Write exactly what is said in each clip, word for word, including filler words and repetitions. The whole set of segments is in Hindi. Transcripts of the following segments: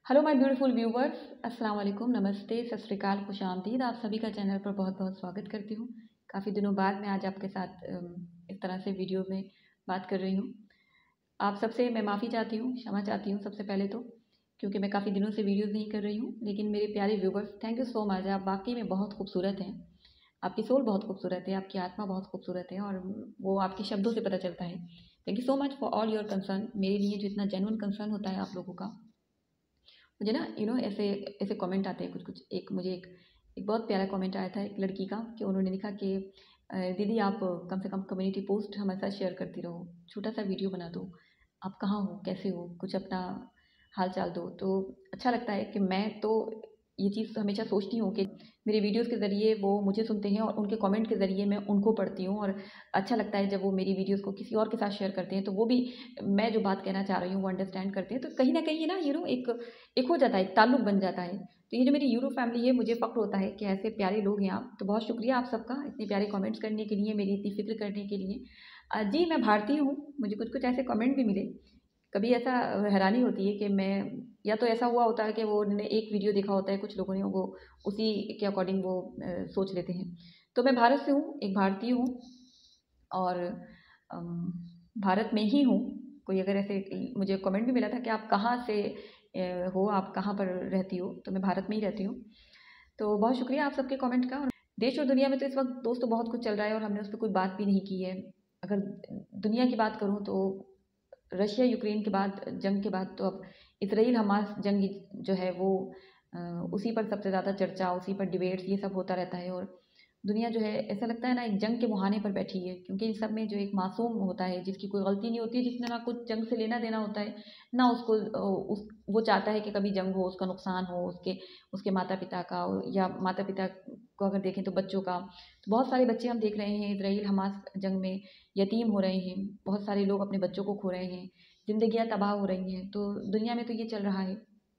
हेलो माय ब्यूटीफुल व्यूवर्स, अस्सलाम वालेकुम, नमस्ते, सत श्री अकाल, खुश आमदीद। आप सभी का चैनल पर बहुत बहुत स्वागत करती हूँ। काफ़ी दिनों बाद मैं आज आपके साथ अम, इस तरह से वीडियो में बात कर रही हूँ। आप सबसे मैं माफ़ी चाहती हूँ, क्षमा चाहती हूँ सबसे पहले तो, क्योंकि मैं काफ़ी दिनों से वीडियोज़ नहीं कर रही हूँ। लेकिन मेरे प्यारे viewers, thank you so much. आप वाकई में बहुत खूबसूरत हैं, आपकी सोल बहुत खूबसूरत है, आपकी आत्मा बहुत खूबसूरत है और वो आपके शब्दों से पता चलता है। Thank you so much for all your concern. मेरे लिए जो इतना जेन्युइन कंसर्न होता है आप लोगों का, मुझे ना यू नो ऐसे ऐसे कमेंट आते हैं कुछ कुछ। एक मुझे एक एक बहुत प्यारा कमेंट आया था एक लड़की का, कि उन्होंने लिखा कि अ, दीदी आप कम से कम कम्युनिटी पोस्ट हमारे साथ शेयर करती रहो, छोटा सा वीडियो बना दो, आप कहाँ हो, कैसे हो, कुछ अपना हाल चाल दो। तो अच्छा लगता है कि मैं तो ये चीज़ तो हमेशा सोचती हूँ कि मेरे वीडियोस के ज़रिए वो मुझे सुनते हैं और उनके कमेंट के ज़रिए मैं उनको पढ़ती हूँ। और अच्छा लगता है जब वो मेरी वीडियोस को किसी और के साथ शेयर करते हैं, तो वो भी मैं जो बात कहना चाह रही हूँ वो अंडरस्टैंड करते हैं। तो कहीं ना कहीं ना यू नो एक एक हो जाता है, एक ताल्लुक बन जाता है। तो ये जो मेरी यूरो फैमिली है, मुझे फ़ख्र होता है कि ऐसे प्यारे लोग हैं आप। तो बहुत शुक्रिया आप सबका इतने प्यारे कमेंट्स करने के लिए, मेरी इतनी फ़िक्र करने के लिए। अ, जी मैं भारतीय हूँ, मुझे कुछ कुछ ऐसे कमेंट भी मिले। कभी ऐसा हैरानी होती है कि मैं, या तो ऐसा हुआ होता है कि वो उन्होंने एक वीडियो देखा होता है कुछ लोगों ने, वो उसी के अकॉर्डिंग वो अ, सोच लेते हैं। तो मैं भारत से हूँ, एक भारतीय हूँ और अम, भारत में ही हूँ। कोई अगर ऐसे मुझे कमेंट भी मिला था कि आप कहाँ से अ, हो, आप कहाँ पर रहती हो, तो मैं भारत में ही रहती हूँ। तो बहुत शुक्रिया आप सबके कमेंट का। और देश और दुनिया में तो इस वक्त दोस्तों बहुत कुछ चल रहा है और हमने उस पर कोई बात भी नहीं की है। अगर दुनिया की बात करूँ तो रशिया यूक्रेन के बाद, जंग के बाद, तो अब इसराइल हमास जंग जो है वो अ, उसी पर सबसे ज़्यादा चर्चा, उसी पर डिबेट्स, ये सब होता रहता है। और दुनिया जो है ऐसा लगता है ना एक जंग के मुहाने पर बैठी है, क्योंकि इन सब में जो एक मासूम होता है जिसकी कोई गलती नहीं होती है, जिसने ना कुछ जंग से लेना देना होता है, ना उसको अ, उस वो चाहता है कि कभी जंग हो, उसका नुकसान हो, उसके उसके माता पिता का, या माता पिता को अगर देखें तो बच्चों का। तो बहुत सारे बच्चे हम देख रहे हैं इसराइल हमास जंग में यतीम हो रहे हैं, बहुत सारे लोग अपने बच्चों को खो रहे हैं, जिंदगियां तबाह हो रही हैं। तो दुनिया में तो ये चल रहा है।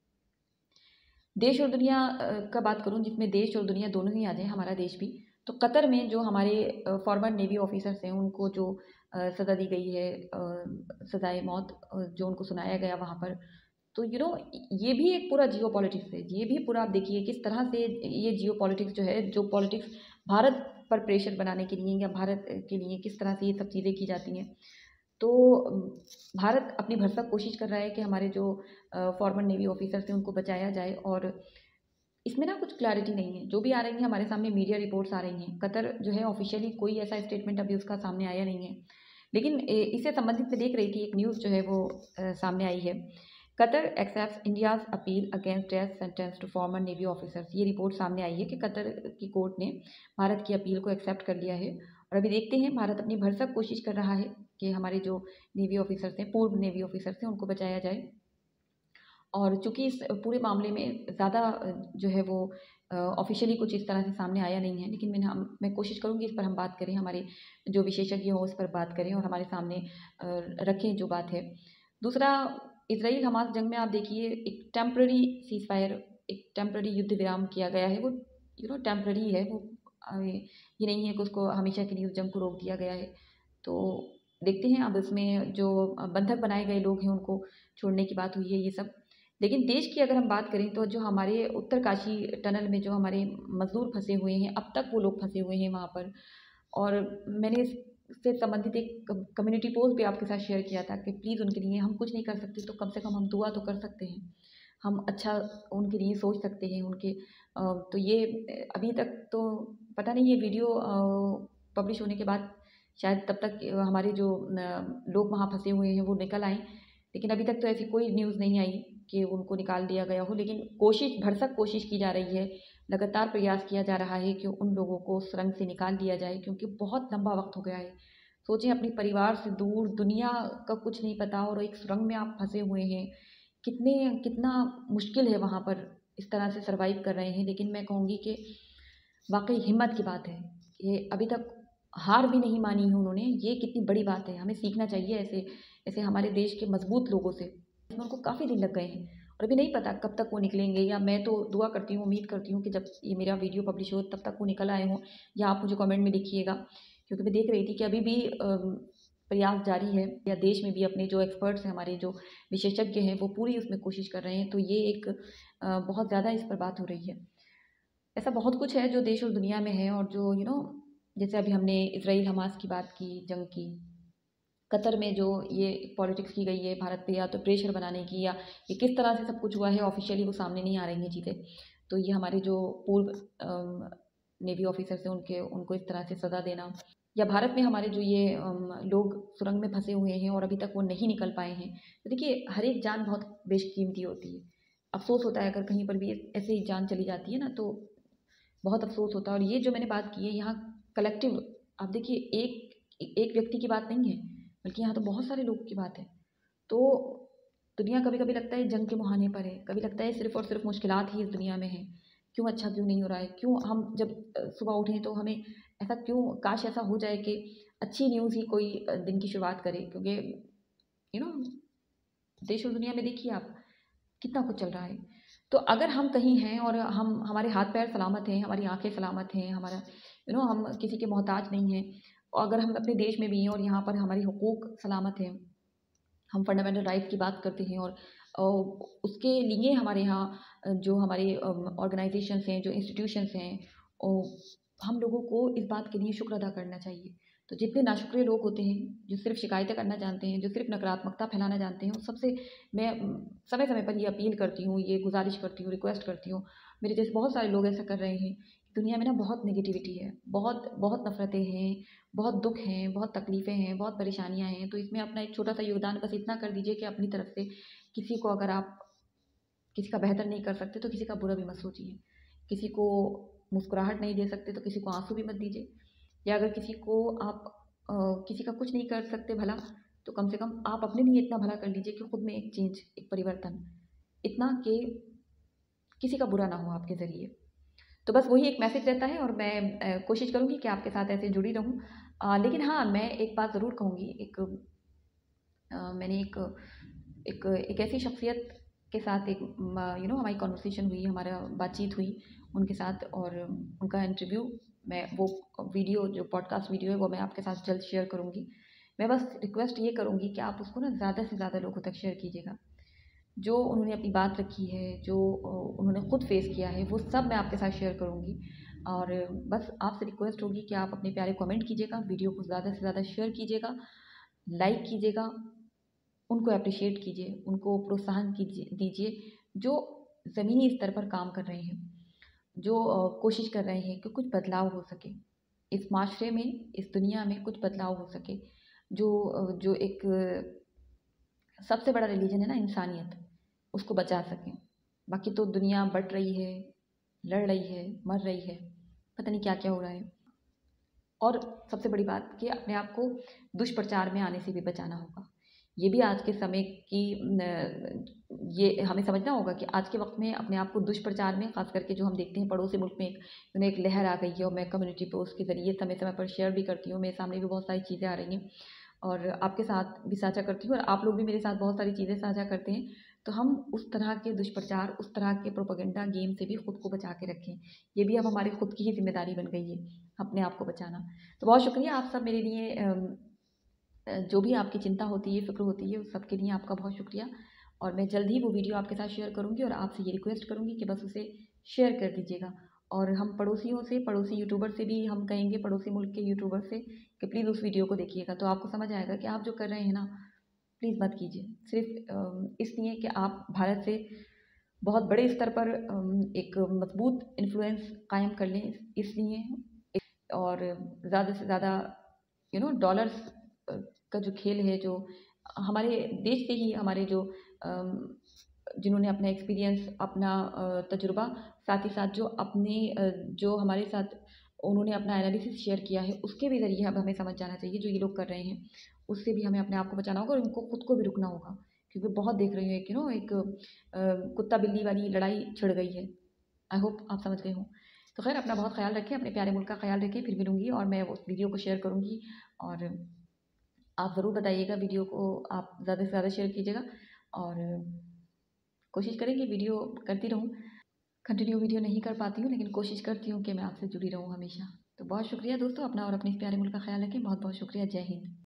देश और दुनिया अ, का बात करूं, जिसमें देश और दुनिया दोनों ही आ जाए, हमारा देश भी। तो कतर में जो हमारे फॉर्मर नेवी ऑफिसर्स हैं, उनको जो अ, सज़ा दी गई है, सज़ाए मौत अ, जो उनको सुनाया गया वहाँ पर, तो यू नो ये भी एक पूरा जियो पॉलिटिक्स है। ये भी पूरा आप देखिए किस तरह से ये जियो पॉलिटिक्स जो है, जो पॉलिटिक्स भारत पर प्रेशर बनाने के लिए या भारत के लिए किस तरह से ये सब चीज़ें की जाती हैं। तो अम, भारत अपनी भरसक कोशिश कर रहा है कि हमारे जो फॉर्मर नेवी ऑफिसर्स हैं उनको बचाया जाए। और इसमें ना कुछ क्लैरिटी नहीं है, जो भी आ रही है हमारे सामने, मीडिया रिपोर्ट्स आ रही हैं। कतर जो है ऑफिशियली कोई ऐसा स्टेटमेंट अभी उसका सामने आया नहीं है, लेकिन ए, इससे संबंधित मैं देख रही थी एक न्यूज़ जो है वो अ, सामने आई है। Qatar accepts India's appeal against death sentence to former navy officers. ये रिपोर्ट सामने आई है कि कतर की कोर्ट ने भारत की अपील को एक्सेप्ट कर लिया है। और अभी देखते हैं, भारत अपनी भरसक कोशिश कर रहा है कि हमारे जो नेवी ऑफिसर्स हैं, पूर्व नेवी ऑफिसर्स हैं, उनको बचाया जाए। और चूंकि इस पूरे मामले में ज़्यादा जो है वो ऑफिशियली कुछ इस तरह से सामने आया नहीं है, लेकिन मैंने हम मैं कोशिश करूँगी इस पर हम बात करें, हमारे जो विशेषज्ञ हों उस पर बात करें और हमारे सामने अ, रखें जो बात है। दूसरा, इसराइल हमास जंग में आप देखिए एक टेम्प्ररी सीज फायर, एक टेम्प्ररी युद्ध विराम किया गया है। वो यू नो टेम्प्ररी है वो, अ, ये नहीं है कि उसको हमेशा के लिए उस जंग को रोक दिया गया है। तो देखते हैं अब इसमें जो बंधक बनाए गए लोग हैं उनको छोड़ने की बात हुई है, ये सब। लेकिन देश की अगर हम बात करें तो जो हमारे उत्तरकाशी टनल में जो हमारे मजदूर फंसे हुए हैं, अब तक वो लोग फंसे हुए हैं वहाँ पर। और मैंने इससे संबंधित एक कम्युनिटी पोस्ट भी आपके साथ शेयर किया था कि प्लीज़ उनके लिए हम कुछ नहीं कर सकते तो कम से कम हम दुआ तो कर सकते हैं, हम अच्छा उनके लिए सोच सकते हैं उनके। अ, तो ये अभी तक तो पता नहीं, ये वीडियो पब्लिश होने के बाद शायद तब तक हमारे जो अ, लोग वहाँ फंसे हुए हैं वो निकल आएँ। लेकिन अभी तक तो ऐसी कोई न्यूज़ नहीं आई कि उनको निकाल दिया गया हो। लेकिन कोशिश, भरसक कोशिश की जा रही है, लगातार प्रयास किया जा रहा है कि उन लोगों को सुरंग से निकाल दिया जाए, क्योंकि बहुत लंबा वक्त हो गया है। सोचें, अपने परिवार से दूर, दुनिया का कुछ नहीं पता, और एक सुरंग में आप फंसे हुए हैं। कितने कितना मुश्किल है वहाँ पर, इस तरह से सरवाइव कर रहे हैं। लेकिन मैं कहूँगी कि वाकई हिम्मत की बात है, ये अभी तक हार भी नहीं मानी है उन्होंने। ये कितनी बड़ी बात है, हमें सीखना चाहिए ऐसे ऐसे हमारे देश के मजबूत लोगों से। इसमें उनको काफ़ी दिन लग गए हैं और अभी नहीं पता कब तक वो निकलेंगे। या मैं तो दुआ करती हूँ, उम्मीद करती हूँ कि जब ये मेरा वीडियो पब्लिश हो तब तक वो निकल आए हों, या आप मुझे कमेंट में लिखिएगा। क्योंकि मैं देख रही थी कि अभी भी प्रयास जारी है, या देश में भी अपने जो एक्सपर्ट्स हैं, हमारे जो विशेषज्ञ हैं, वो पूरी उसमें कोशिश कर रहे हैं। तो ये एक अ, बहुत ज़्यादा इस पर बात हो रही है। ऐसा बहुत कुछ है जो देश और दुनिया में है, और जो यू नो जैसे अभी हमने इसराइल हमास की बात की, जंग की, कतर में जो ये पॉलिटिक्स की गई है भारत पे, या तो प्रेशर बनाने की, या ये किस तरह से सब कुछ हुआ है ऑफिशियली वो सामने नहीं आ रही हैं चीज़ें। तो ये हमारे जो पूर्व नेवी ऑफिसर्स हैं उनके उनको इस तरह से सज़ा देना, या भारत में हमारे जो ये अम, लोग सुरंग में फंसे हुए हैं और अभी तक वो नहीं निकल पाए हैं। तो देखिए, हर एक जान बहुत बेशकीमती होती है। अफ़सोस होता है अगर कहीं पर भी ऐसे ही जान चली जाती है ना, तो बहुत अफ़सोस होता है। और ये जो मैंने बात की है यहाँ कलेक्टिव, आप देखिए, एक एक व्यक्ति की बात नहीं है, बल्कि यहाँ तो बहुत सारे लोगों की बात है। तो दुनिया कभी कभी लगता है जंग के मुहाने पर है, कभी लगता है सिर्फ और सिर्फ मुश्किलात ही इस दुनिया में है। क्यों अच्छा क्यों नहीं हो रहा है, क्यों हम जब अ, सुबह उठें तो हमें ऐसा क्यों, काश ऐसा हो जाए कि अच्छी न्यूज़ ही कोई अ, दिन की शुरुआत करे। क्योंकि यू नो देश और दुनिया में देखिए आप, कितना कुछ चल रहा है। तो अगर हम कहीं हैं और हम, हमारे हाथ पैर सलामत हैं, हमारी आंखें सलामत हैं, हमारा यू नो हम किसी के मोहताज नहीं हैं, और अगर हम अपने देश में भी हैं और यहाँ पर हमारी हुकूक सलामत हैं, हम फंडामेंटल राइट्स की बात करते हैं, और अ, उसके लिए हमारे यहाँ अ, जो हमारे ऑर्गेनाइजेशंस हैं, जो इंस्टीट्यूशंस हैं, ओ, हम लोगों को इस बात के लिए शुक्र अदा करना चाहिए। तो जितने नाशुक्रे लोग होते हैं, जो सिर्फ शिकायतें करना जानते हैं, जो सिर्फ नकारात्मकता फैलाना जानते हैं, उन सबसे मैं समय समय पर ये अपील करती हूँ, ये गुजारिश करती हूँ, रिक्वेस्ट करती हूँ। मेरे जैसे बहुत सारे लोग ऐसा कर रहे हैं। दुनिया में ना बहुत नेगेटिविटी है, बहुत बहुत नफ़रतें हैं, बहुत दुख हैं, बहुत तकलीफ़ें हैं, बहुत परेशानियाँ हैं। तो इसमें अपना एक छोटा सा योगदान बस इतना कर दीजिए कि अपनी तरफ से किसी को, अगर आप किसी का बेहतर नहीं कर सकते तो किसी का बुरा भी मत सोचिए। किसी को मुस्कुराहट नहीं दे सकते तो किसी को आंसू भी मत दीजिए। या अगर किसी को आप अ, किसी का कुछ नहीं कर सकते भला, तो कम से कम आप अपने लिए इतना भला कर लीजिए कि खुद में एक चेंज, एक परिवर्तन, इतना कि किसी का बुरा ना हो आपके ज़रिए। तो बस वही एक मैसेज रहता है, और मैं अ, कोशिश करूँगी कि आपके साथ ऐसे जुड़ी रहूँ। अ, लेकिन हाँ, मैं एक बात ज़रूर कहूँगी। एक अ, मैंने एक एक एक ऐसी शख्सियत के साथ एक यू नो हमारी कॉन्वर्सेशन हुई, हमारा बातचीत हुई उनके साथ, और उनका इंटरव्यू, मैं वो वीडियो, जो पॉडकास्ट वीडियो है, वो मैं आपके साथ जल्द शेयर करूँगी। मैं बस रिक्वेस्ट ये करूँगी कि आप उसको ना ज़्यादा से ज़्यादा लोगों तक शेयर कीजिएगा। जो उन्होंने अपनी बात रखी है, जो अ, उन्होंने खुद फेस किया है, वो सब मैं आपके साथ शेयर करूँगी। और बस आपसे रिक्वेस्ट होगी कि आप अपने प्यारे कमेंट कीजिएगा, वीडियो को ज़्यादा से ज़्यादा शेयर कीजिएगा, लाइक कीजिएगा, उनको एप्रिशिएट कीजिए, उनको प्रोत्साहन कीजिए दीजिए, जो ज़मीनी स्तर पर काम कर रहे हैं, जो अ, कोशिश कर रहे हैं कि कुछ बदलाव हो सके, इस माशरे में, इस दुनिया में कुछ बदलाव हो सके। जो अ, जो एक अ, सबसे बड़ा रिलीजन है ना, इंसानियत, उसको बचा सकें। बाकी तो दुनिया बट रही है, लड़ रही है, मर रही है, पता नहीं क्या-क्या हो रहा है। और सबसे बड़ी बात कि अपने आप को दुष्प्रचार में आने से भी बचाना होगा। ये भी आज के समय की न ये हमें समझना होगा कि आज के वक़्त में अपने आप को दुष्प्रचार में, ख़ास करके जो हम देखते हैं पड़ोसी मुल्क में, एक उन्हें एक लहर आ गई है, और मैं कम्युनिटी पोस्ट के ज़रिए समय-समय पर शेयर भी करती हूँ। मेरे सामने भी बहुत सारी चीज़ें आ रही हैं, और आपके साथ भी साझा करती हूँ, और आप लोग भी मेरे साथ बहुत सारी चीज़ें साझा करते हैं। तो हम उस तरह के दुष्प्रचार, उस तरह के प्रोपेगेंडा गेम से भी खुद को बचा के रखें। ये भी अब हमारी खुद की ही ज़िम्मेदारी बन गई है, अपने आप को बचाना। तो बहुत शुक्रिया आप सब मेरे लिए अम, अ, जो भी आपकी चिंता होती है, फ़िक्र होती है, उस सब के लिए आपका बहुत शुक्रिया। और मैं जल्द ही वो वीडियो आपके साथ शेयर करूँगी, और आपसे ये रिक्वेस्ट करूँगी कि बस उसे शेयर कर दीजिएगा। और हम पड़ोसियों से, पड़ोसी यूट्यूबर से भी हम कहेंगे, पड़ोसी मुल्क के यूट्यूबर से, कि प्लीज़ उस वीडियो को देखिएगा। तो आपको समझ आएगा कि आप जो कर रहे हैं ना, प्लीज़ मत कीजिए। सिर्फ़ अ, इसलिए कि आप भारत से बहुत बड़े स्तर पर अम, एक मज़बूत इन्फ्लुएंस कायम कर लें, इसलिए। और ज़्यादा से ज़्यादा यू नो डॉलर्स अ, का जो खेल है, जो हमारे देश से ही हमारे जो अम, जिन्होंने अपना एक्सपीरियंस, अपना अ, तजुर्बा, साथ ही साथ जो अपने अ, जो हमारे साथ उन्होंने अपना एनालिसिस शेयर किया है, उसके भी ज़रिए अब हमें समझ जाना चाहिए, जो ये लोग कर रहे हैं, उससे भी हमें अपने आप को बचाना होगा, और इनको खुद को भी रुकना होगा। क्योंकि बहुत देख रही हूँ, एक यू नो एक अ, कुत्ता बिल्ली वाली लड़ाई छिड़ गई है। आई होप आप समझ गए हों। तो ख़ैर, अपना बहुत ख़्याल रखें, अपने प्यारे मुल्क का ख़्याल रखें। फिर मिलूँगी, और मैं उस वीडियो को शेयर करूँगी, और आप ज़रूर बताइएगा, वीडियो को आप ज़्यादा से ज़्यादा शेयर कीजिएगा, और कोशिश करें कि वीडियो करती रहूँ। कंटिन्यू वीडियो नहीं कर पाती हूँ, लेकिन कोशिश करती हूँ कि मैं आपसे जुड़ी रहूँ हमेशा। तो बहुत शुक्रिया दोस्तों, अपना और अपने इस प्यारे मुल्क का ख़्याल रखें। बहुत-बहुत शुक्रिया। जय हिंद।